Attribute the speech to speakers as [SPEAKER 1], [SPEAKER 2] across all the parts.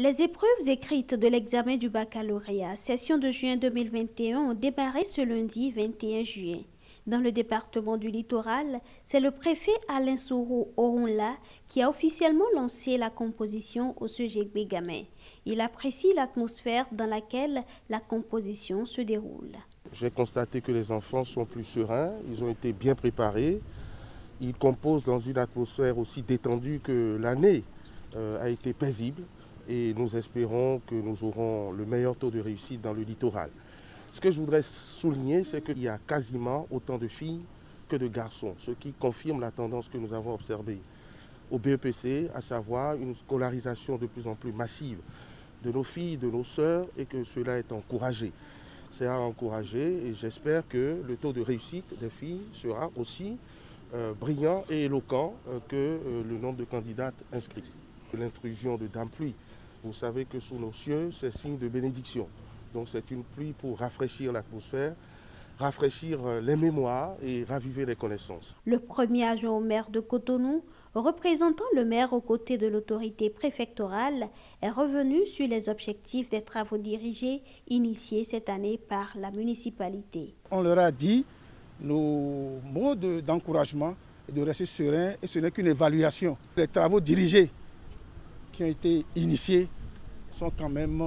[SPEAKER 1] Les épreuves écrites de l'examen du baccalauréat, session de juin 2021, ont démarré ce lundi 21 juin. Dans le département du Littoral, c'est le préfet Alain Soro Oronla qui a officiellement lancé la composition au CEGEC Bégamé. Il apprécie l'atmosphère dans laquelle la composition se déroule.
[SPEAKER 2] J'ai constaté que les enfants sont plus sereins, ils ont été bien préparés. Ils composent dans une atmosphère aussi détendue que l'année a été paisible. Et nous espérons que nous aurons le meilleur taux de réussite dans le littoral. Ce que je voudrais souligner, c'est qu'il y a quasiment autant de filles que de garçons, ce qui confirme la tendance que nous avons observée au BEPC, à savoir une scolarisation de plus en plus massive de nos filles, de nos sœurs, et que cela est encouragé. C'est à encourager et j'espère que le taux de réussite des filles sera aussi brillant et éloquent que le nombre de candidates inscrites. L'intrusion de Dame Pluie, vous savez que sous nos cieux, c'est signe de bénédiction. Donc c'est une pluie pour rafraîchir l'atmosphère, rafraîchir les mémoires et raviver les connaissances.
[SPEAKER 1] Le premier adjoint au maire de Cotonou, représentant le maire aux côtés de l'autorité préfectorale, est revenu sur les objectifs des travaux dirigés initiés cette année par la municipalité.
[SPEAKER 3] On leur a dit nos mots d'encouragement et de rester serein, et ce n'est qu'une évaluation. Les travaux dirigés qui ont été initiés sont quand même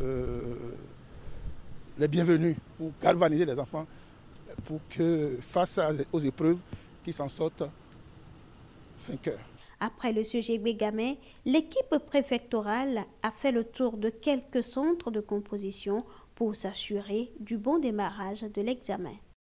[SPEAKER 3] les bienvenus pour galvaniser les enfants pour que face aux épreuves, qu'ils s'en sortent vainqueurs.
[SPEAKER 1] Après le CEGEC Bégamé, l'équipe préfectorale a fait le tour de quelques centres de composition pour s'assurer du bon démarrage de l'examen.